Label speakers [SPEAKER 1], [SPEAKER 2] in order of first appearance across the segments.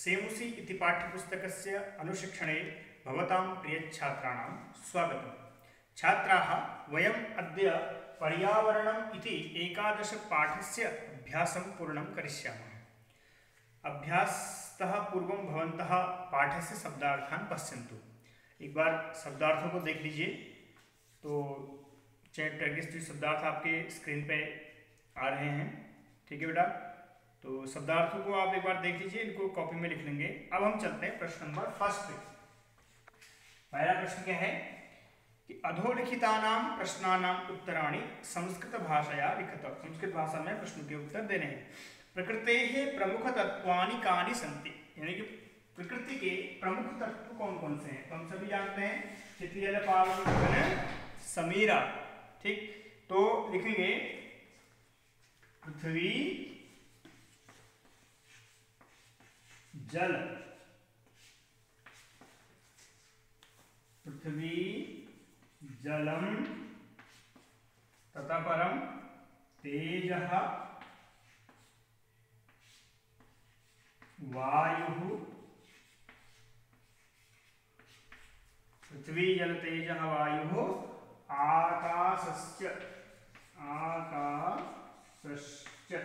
[SPEAKER 1] सेमुसि इति पाठ्यपुस्तकस्य अनुशिक्षणे भवतां प्रियछात्राणां स्वागतम्। छात्राः, वयम् अद्य पर्यावरणम् इति एकादशपाठस्य अभ्यासं पूर्णं करिष्यामः। अभ्यासतः पूर्वं भवन्तः पाठस्य शब्दार्थान् पश्यन्तु। एक बार शब्दार्थों को देख लीजिए। तो चैप्टर के शब्दार्थ आपके स्क्रीन पे आ रहे हैं, ठीक है बेटा। तो शब्दार्थों को आप एक बार देख लीजिए, इनको कॉपी में लिख लेंगे। अब हम चलते हैं प्रश्न नंबर फर्स्ट पे। पहला प्रश्न क्या है कि अधोलिखितानां प्रश्नानां उत्तराणि संस्कृत भाषया लिखतः। संस्कृत भाषा में प्रश्नों के उत्तर देने हैं। प्रकृतेः प्रमुख तत्वानि कानि सन्ति, यानी कि प्रकृति के प्रमुख तत्व कौन कौन से हैं। तो हम सभी जानते हैं पृथ्वी, जल, पावक, गगन, समीरा, ठीक। तो लिखेंगे पृथ्वी, जल, पृथ्वी, जलम तथा परम तेजः, वायुः, पृथ्वी, जल, तेजः, वायुः, आकाशश्च, आकाशश्च,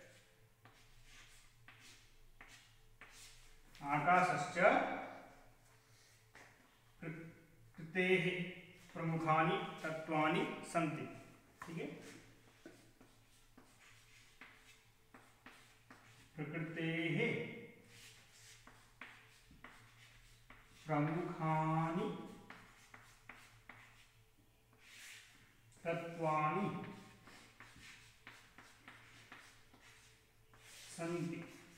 [SPEAKER 1] आकाशश्च प्रकृतेः प्रमुखानि तत्वानि सन्ति, ठीक है। प्रकृतेः प्रमुखानि तत्वानि सन्ति,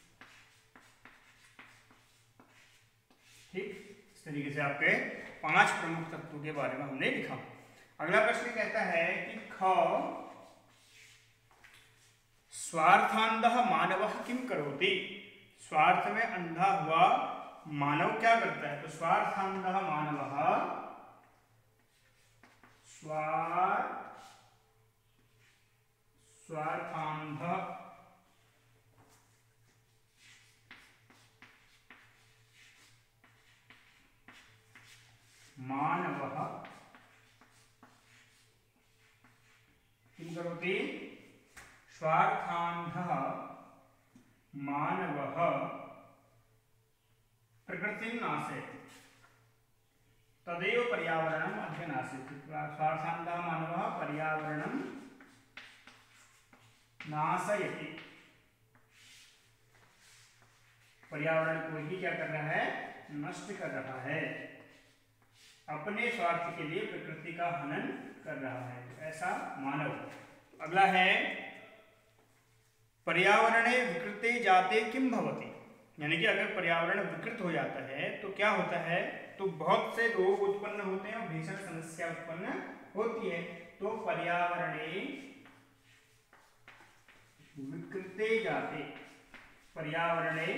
[SPEAKER 1] ठीक। इस तरीके से आपके 5 प्रमुख तत्वों के बारे में हमने लिखा। अगला प्रश्न कहता है कि ख स्वार्थान्धः मानवः किं करोति। स्वार्थ में अंधा हुआ मानव क्या करता है। तो स्वार्थान्धः मानवः, स्वार्थान्धः मानवः किं करोति। स्वार्थान्धः मानवः प्रकृतिं नाशयति तदेव पर्यावरणम् अध्यनासयति। स्वार्थान्धः मानवः पर्यावरणं नाशयति, पर्यावरण को ही क्या कर रहा है, नष्ट कर रहा है। अपने स्वार्थ के लिए प्रकृति का हनन कर रहा है ऐसा मानव। अगला है पर्यावरणे विकृते जाते किं भवति, यानी कि अगर पर्यावरण विकृत हो जाता है तो क्या होता है। तो बहुत से रोग उत्पन्न होते हैं और भीषण समस्या उत्पन्न होती है। तो पर्यावरणे विकृते जाते, पर्यावरणे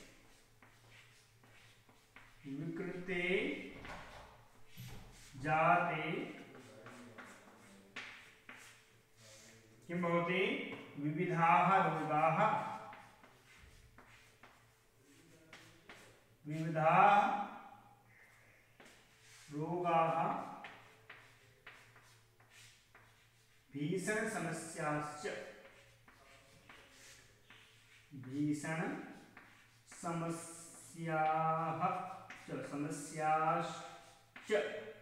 [SPEAKER 1] विकृते जाते किं भवति। विविधाः रोगाः, विविधाः रोगाः भीषण समस्याश्च, भीषण समस्याः समस्याश्च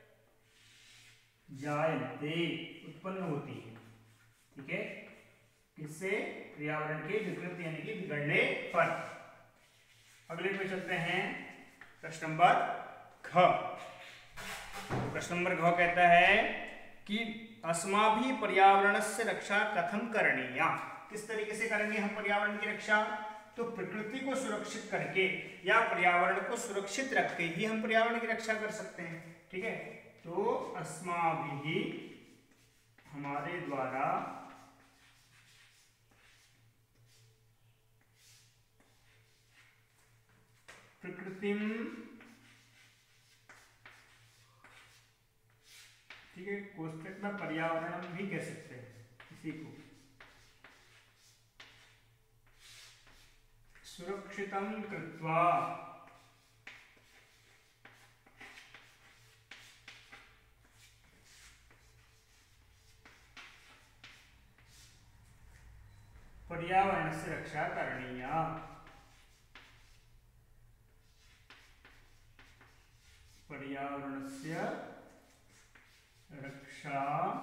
[SPEAKER 1] जायन्ते उत्पन्न होती है, ठीक है। इससे पर्यावरण की विकृति यानी कि बिगड़ने पर। अगले पे चलते हैं प्रश्न नंबर घ। प्रश्न नंबर घ कहता है कि अस्माभिः पर्यावरणस्य रक्षा कथं करणीया। किस तरीके से करेंगे हम पर्यावरण की रक्षा। तो प्रकृति को सुरक्षित करके या पर्यावरण को सुरक्षित रख के ही हम पर्यावरण की रक्षा कर सकते हैं, ठीक है। तो अस्माभिः हमारे द्वारा प्रकृतिम, ठीक है, कोष्ठक में पर्यावरण भी कह सकते हैं इसी को। सुरक्षितं कृत्वा पर्यावरणस्य रक्षा करणीया। पर्यावरणस्य रक्षा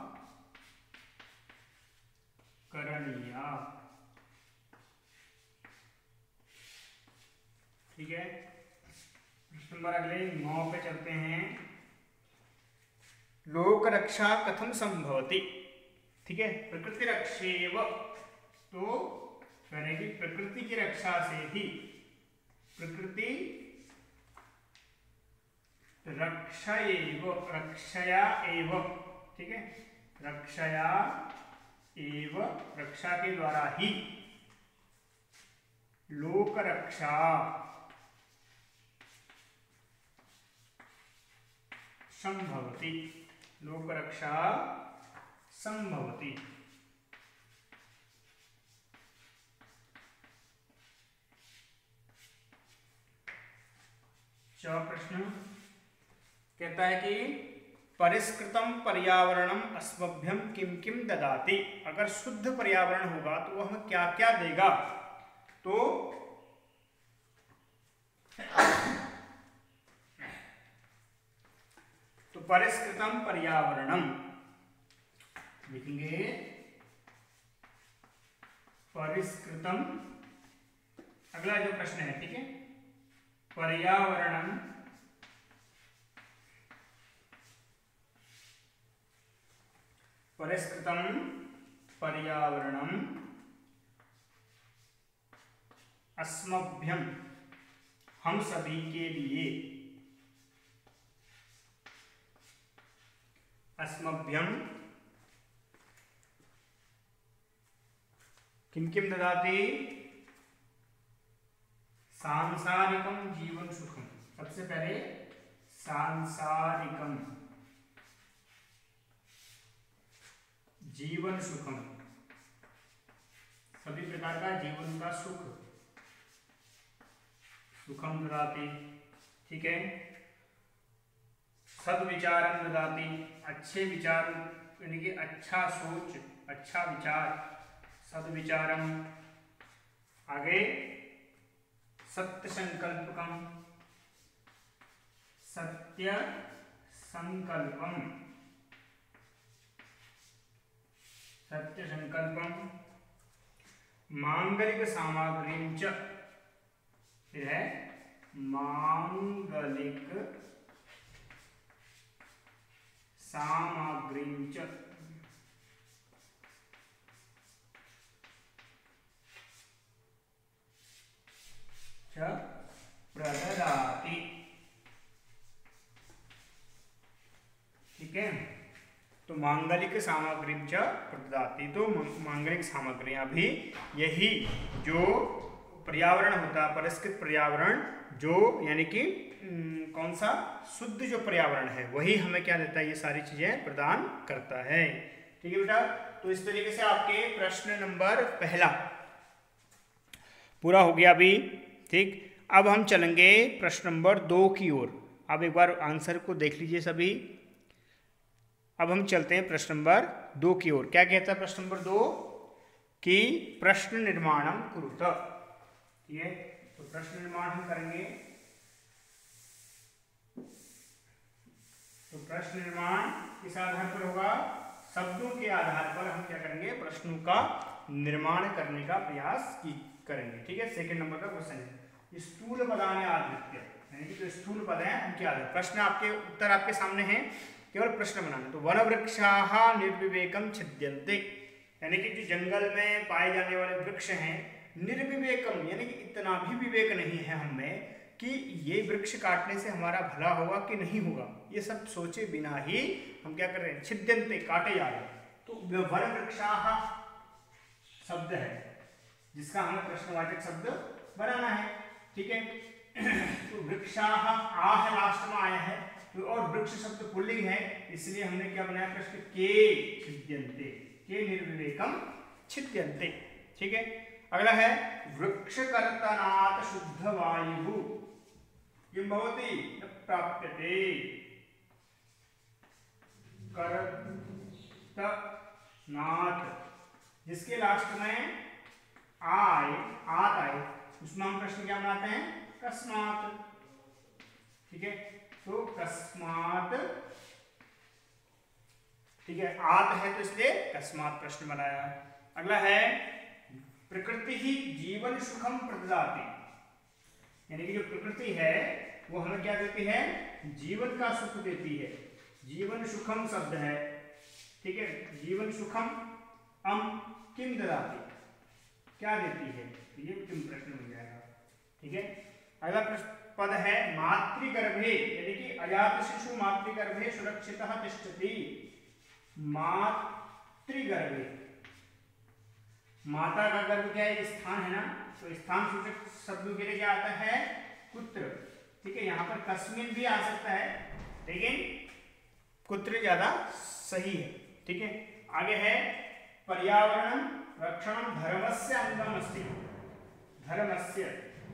[SPEAKER 1] करणीया। ठीक है, प्रश्न नंबर अगले 9 पे चलते हैं। लोक रक्षा कथम संभवति। ठीक है, प्रकृति रक्षेव, तो करेगी प्रकृति की रक्षा से ही, प्रकृति रक्षयेव, रक्षया एव। ठीक है, रक्षया एव, रक्षा के द्वारा ही लोक रक्षा संभवति, लोक रक्षा संभवति। चौथा प्रश्न कहता है कि परिष्कृतम पर्यावरणम अस्मभ्यम किम किम ददाति। अगर शुद्ध पर्यावरण होगा तो वह हमें क्या क्या देगा। तो परिष्कृतम पर्यावरणम लिखेंगे, परिष्कृतम। अगला जो प्रश्न है, ठीक है, पर्यावरणम परिष्कृतम पर्यावरणम अस्मभ्यम, हम सभी के लिए, अस्मभ्यम किम किम ददाति। सांसारिकम जीवन सुखम, सबसे पहले सांसारिकम जीवन सुखम, सभी प्रकार का जीवन का सुख, सुखम ददाति। ठीक है, सद्विचारम ददाति, अच्छे विचार, यानी कि अच्छा सोच, अच्छा विचार, सद्विचारम। आगे सत्य संकल्पकम, सत्य संकल्पम, सत्य संकल्पम। मांगलिक सामग्री च, फिर है मांगलिक सामग्री च, प्रददाति। ठीक है, तो मांगलिक सामग्री च प्रददाति, तो मांगलिक सामग्रियां भी, यही जो पर्यावरण होता है, परिष्कृत पर्यावरण, जो यानी कि कौन सा शुद्ध जो पर्यावरण है, वही हमें क्या देता है, ये सारी चीजें प्रदान करता है। ठीक है बेटा, तो इस तरीके से आपके प्रश्न नंबर पहला पूरा हो गया अभी। ठीक, अब हम चलेंगे प्रश्न नंबर 2 की ओर। अब एक बार आंसर को देख लीजिए सभी। अब हम चलते हैं प्रश्न नंबर 2 की ओर। क्या कहता है प्रश्न नंबर 2 कि प्रश्न निर्माणम कुरुत। ठीक है, तो प्रश्न निर्माण हम करेंगे। तो प्रश्न निर्माण किस आधार पर होगा, शब्दों के आधार पर हम क्या करेंगे, प्रश्नों का निर्माण करने का प्रयास करेंगे। ठीक है, सेकंड नंबर का क्वेश्चन है स्थूल पदानि आधृत्य, यानी कि जो स्थूल पद हैं उनके आधार। प्रश्न आपके उत्तर आपके सामने हैं, केवल प्रश्न बनाना। तो वन वृक्षाः निर्विवेकम छिद्यन्ते, यानी कि जो जंगल में पाए जाने वाले वृक्ष हैं, निर्विवेकम यानी कि इतना भी विवेक नहीं है हम में कि ये वृक्ष काटने से हमारा भला होगा कि नहीं होगा, ये सब सोचे बिना ही हम क्या कर रहे हैं, छिद्यन्ते, काटे जा रहे हैं। तो वन वृक्षाः शब्द है जिसका हमें प्रश्नवाचक शब्द बनाना है। ठीक है, तो वृक्षाः आह लास्ट में आया है, तो और वृक्ष शब्द पुल्लिंग है, इसलिए हमने क्या बनाया प्रश्न, के छिद्यन्ते, के निर्विवेकम छिद्यन्ते। ठीक है, अगला है वृक्ष कर्तनात् शुद्ध वायु किं भवति न प्राप्यते। कर्तनात् जिसके लास्ट में आत आए उसमें हम प्रश्न क्या बनाते हैं, कस्मात। ठीक है, तो कस्मात, ठीक है, आत है तो इसलिए कस्मात प्रश्न बनाया। अगला है प्रकृति ही जीवन सुखम प्रददाति, यानी कि जो प्रकृति है वो हमें क्या देती है, जीवन का सुख देती है। जीवन सुखम शब्द है, ठीक है, जीवन सुखम किम ददाति, क्या देती है, तो ये किम प्रश्न बन जाएगा। ठीक है, अगला पद है मातृगर्भे, यानी कि अजात शिशु मातृगर्भे सुरक्षितः तिष्ठति। मातृगर्भे, माता का गर्भ क्या है, स्थान है ना, तो स्थान सूचक शब्दों के लिए क्या आता है, पुत्र। ठीक है, यहाँ पर कस्मिन भी आ सकता है लेकिन पुत्र ज्यादा सही है। ठीक है, आगे है पर्यावरण रक्षण धर्मस्य अंगम अस्ति। धर्मस्य,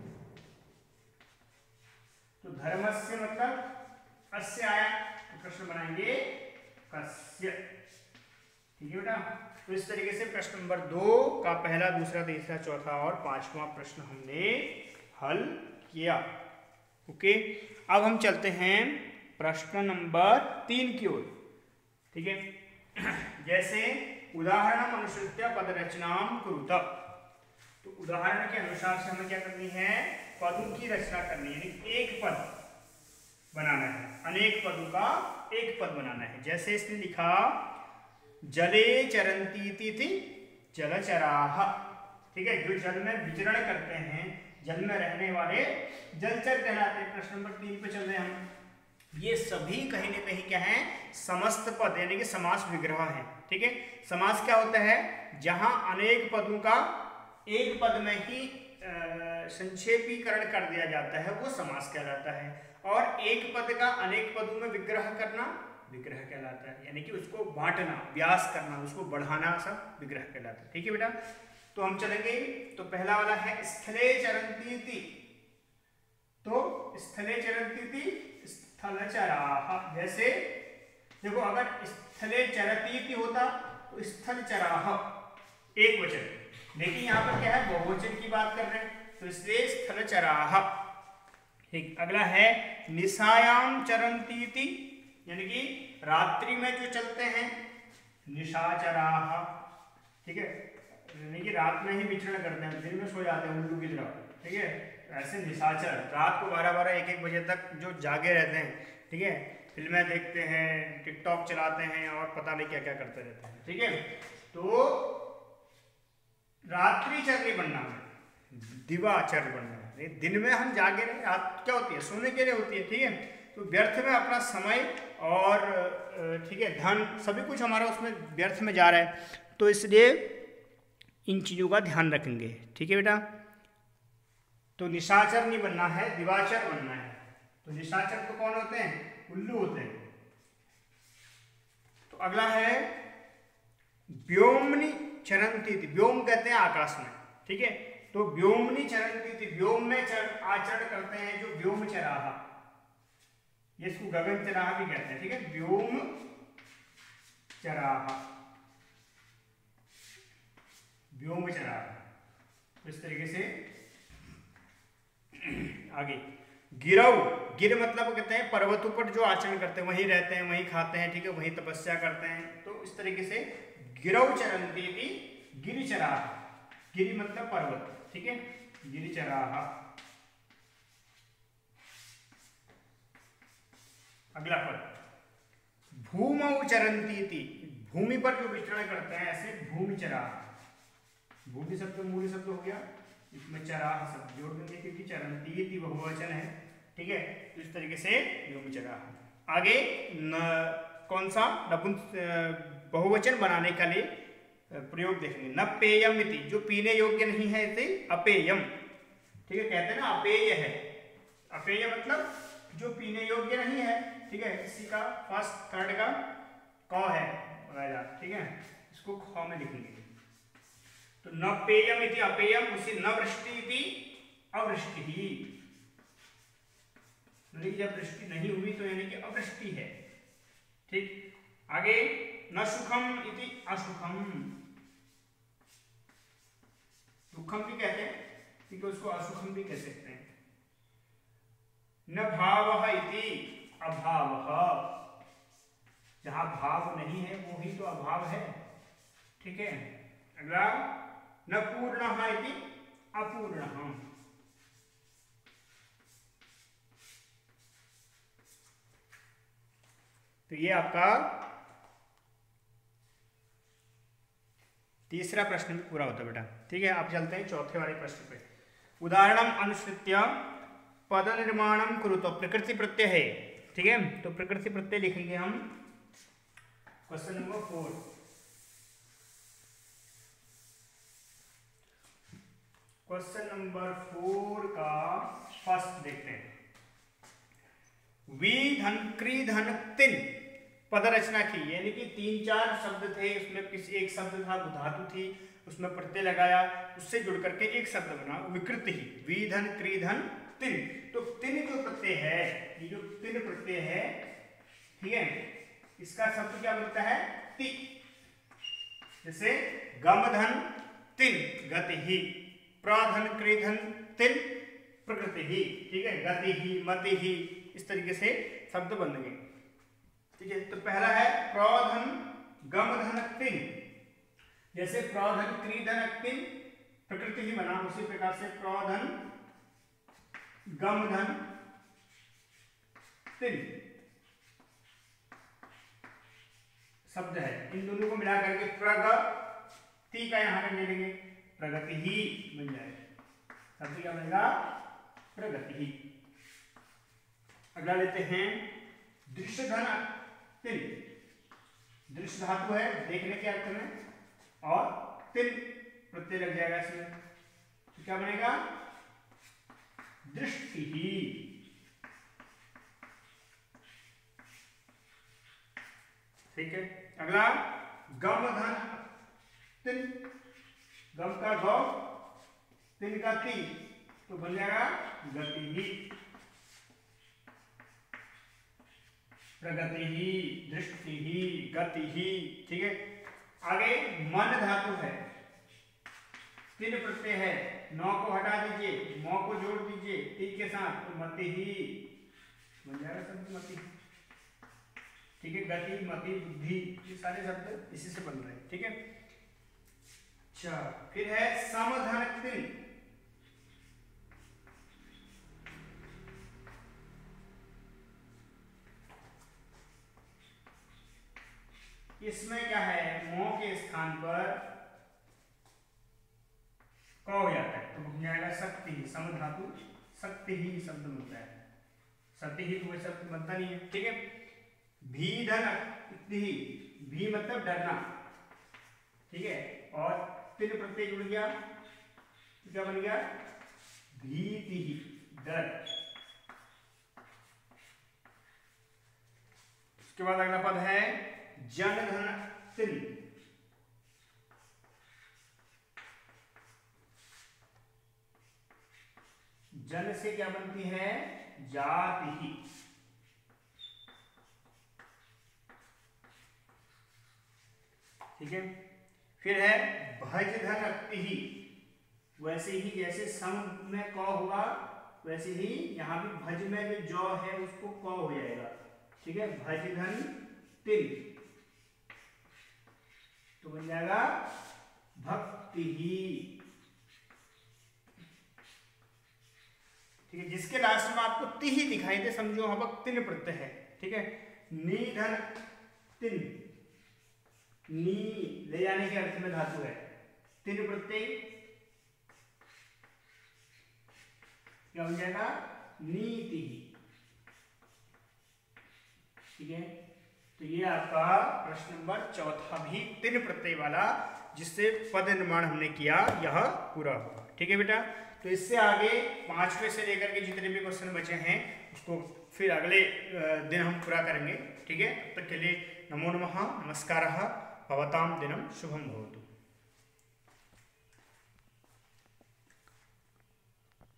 [SPEAKER 1] तो धर्मस्य मतलब अस्य आया तो प्रश्न बनाएंगे कस्य। ठीक है बेटा, तो इस तरीके से प्रश्न नंबर 2 का पहला, दूसरा, तीसरा, चौथा और 5वां प्रश्न हमने हल किया। ओके, अब हम चलते हैं प्रश्न नंबर 3 की ओर। ठीक है, जैसे उदाहरण अनुसृत्य पद रचनाम कुरुत, तो उदाहरण के अनुसार से हमें क्या करनी है, पदों की रचना करनी है, यानी एक पद बनाना है, अनेक पदों का एक पद बनाना है। जैसे इसने लिखा जले चरंती थी जलचराह। ठीक है, जो जल में विचरण करते हैं, जल में रहने वाले जलचर कहलाते हैं। प्रश्न नंबर 3 पे चल रहे हैं हम। ये सभी कहीं न कहीं क्या है, समस्त पद यानी कि समास विग्रह है। ठीक है, समास क्या होता है, जहां अनेक पदों का एक पद में ही संक्षेपीकरण कर दिया जाता है, वो समास कहलाता है। और एक पद का अनेक पदों में विग्रह करना विग्रह कहलाता है, यानी कि उसको बांटना, व्यास करना, उसको बढ़ाना, सब विग्रह कहलाता है। ठीक है बेटा, तो हम चलेंगे, तो पहला वाला है स्थले चरंती थी, तो स्थले चरंती थी स्थलचराः। जैसे देखो, अगर स्थले चरती होता तो स्थलचराः एक वचन, लेकिन यहाँ पर क्या है, बहुवचन की बात कर रहे हैं, तो इसलिए स्थलचराः। ठीक, अगला है निशायाम चरंती थी, यानी कि रात्रि में जो चलते हैं, निशाचराः। ठीक है, यानी कि रात में ही विचरण करते हैं, दिन में सो जाते हैं उल्लू की तरह। ठीक है, ऐसे निशाचर रात को 12-12, 1-1 बजे तक जो जागे रहते हैं। ठीक है, फिल्में देखते हैं, टिकटॉक चलाते हैं और पता नहीं क्या क्या करते रहते हैं। ठीक है, तो रात्रिचर नहीं बनना है, दिवाचर बनना है। दिन में हम जागे रहे, रात क्या होती है, सोने के लिए होती है। ठीक है, तो व्यर्थ में अपना समय और ठीक है धन, सभी कुछ हमारा उसमें व्यर्थ में जा रहा है, तो इसलिए इन चीज़ों का ध्यान रखेंगे। ठीक है बेटा, तो निशाचर नहीं बनना है, दिवाचर बनना है। तो निशाचर तो कौन होते हैं, उल्लू होते हैं। तो अगला है व्योमनि चरंती थी, व्योम कहते हैं आकाश में। ठीक है, तो व्योमनि चरंती थी, व्योम में आचरण करते हैं जो व्योम चराह, ये इसको गगन चराह भी कहते हैं। ठीक है, व्योम चराह, व्योम चराह। इस तरीके से आगे गिरव, गिर मतलब कहते हैं पर्वतों पर जो आचरण करते हैं, वहीं रहते हैं, वहीं खाते हैं। ठीक है, वहीं तपस्या करते हैं। तो इस तरीके से गिरव चरंती थी गिरिचराह, गिरि मतलब पर्वत। ठीक है, गिरिचराह। अगला पद भूमौ चरंती थी, भूमि पर जो विचरण करते हैं, ऐसे भूमिचराह। भूमि शब्द मूल शब्द हो गया, इसमें चराह शब्द जोड़ देंगे क्योंकि चरंती थी बहुवचन है। ठीक है, तो इस तरीके से भूमिचराह। आगे कौन सा बहुवचन बनाने का लिए प्रयोग देखेंगे। न पेयम इति, जो पीने योग्य नहीं है, इति अपेयम। ठीक है, कहते हैं ना अपेय है, अपेय मतलब जो पीने योग्य नहीं है। ठीक है, इसी का फर्स्ट थर्ड का क है वगैरह। ठीक है, इसको ख में लिखेंगे। तो न पेयम इति अपेयम, उसी न वृष्टि इति अवृष्टि ही, जब वृष्टि नहीं हुई तो यानी कि अवृष्टि है। ठीक, आगे न सुखम इति असुखम, दुखम भी कहते हैं ठीक है, उसको असुखम भी कह सकते हैं। न भावः इति अभावः, जहां भाव नहीं है वो ही तो अभाव है। ठीक है, अगला न पूर्णः इति अपूर्णः, तो ये आपका तीसरा प्रश्न भी पूरा होता है बेटा। ठीक है, आप चलते हैं चौथे वाले प्रश्न पे। उदाहरणम अनुसृत्य पद निर्माणम कुरुतो, प्रकृति प्रत्यय है। ठीक है, तो प्रकृति प्रत्यय लिखेंगे हम क्वेश्चन नंबर 4। क्वेश्चन नंबर 4 का फर्स्ट देखते हैं। वी धन क्री धन तिन पद रचना की, यानी कि 3-4 शब्द थे, उसमें किसी एक शब्द था, धातु थी, उसमें प्रत्यय लगाया, उससे जुड़ करके एक शब्द बना विकृति ही, वी धन क्री धन तिन। तो तिन जो प्रत्यय है, ये जो तिन प्रत्यय है, ठीक है, इसका शब्द क्या बनता है? ति। जैसे गम धन तिन गति ही, प्रधन क्रीधन तिन प्रकृति ही। ठीक है, गति ही मति ही, इस तरीके से शब्द बन गए। ठीक है, तो पहला है प्रधन गम धन तिन, जैसे प्रधन क्रीधन तिन प्रकृति ही बना, उसी प्रकार से प्रधन गम धन तिन शब्द है। इन दोनों को मिला करके प्रगति का यहां पर ले लेंगे, प्रगति ही बन जाएगा। शब्द क्या बनेगा? प्रगति ही। अगला लेते हैं दृश्य धन तिन, दृश्य धातु है देखने के अर्थ में, और तिन प्रत्यय लग जाएगा इसमें, तो क्या बनेगा? दृष्टि ही। ठीक है, अगला गम धन तिन, गम का गौ, तिन का ती, तो बन जाएगा गति ही, प्रगति ही, दृष्टि ही, गति ही। ठीक है, आगे मन धातु है, तिन प्रत्यय है, नौ को हटा दीजिए, मौ को जोड़ दीजिए ती के साथ, तो मति ही बन जाएगा शब्द मति। ठीक है, गति मति बुद्धि, ये सारे शब्द इसी से बन रहे हैं। ठीक है, अच्छा फिर है समधन तिन, इसमें क्या है? मौ के स्थान पर क हो जाता है, तो बन जाएगा शक्ति ही, सम धातु शक्ति ही शब्द बनता है, शक्ति ही तो वह शब्द बनता नहीं है। ठीक है, भी धन ही, भी मतलब डरना। ठीक है, और तिन प्रत्यय जुड़ गया, तो क्या बन गया? भीति ही, डर। उसके बाद अगला पद है जन धन तिन, जन से क्या बनती है? जाति ही। ठीक है, फिर है भज धन ही, वैसे ही जैसे सम में क हुआ वैसे ही यहाँ भी भज में जो जौ है उसको क हो जाएगा। ठीक है, भज धन तिन, तो बन जाएगा भक्ति ही। ठीक है, जिसके लास्ट में आपको ति ही दिखाई दे, समझो वहां पर तिन प्रत्यय है। ठीक है, निधन तिन, नी ले जाने के अर्थ में धातु है, तिन प्रत्यय क्या बन जाएगा? नीति। ठीक है, तो ये आपका प्रश्न नंबर चौथा भी तिन प्रत्यय वाला, जिससे पद निर्माण हमने किया, यह पूरा हुआ। ठीक है बेटा, तो इससे आगे 5वें से लेकर के जितने भी क्वेश्चन बचे हैं उसको फिर अगले दिन हम पूरा करेंगे। ठीक है, तब तक के लिए नमो नमः, नमस्कारः, भवतां दिनं शुभं भवतु।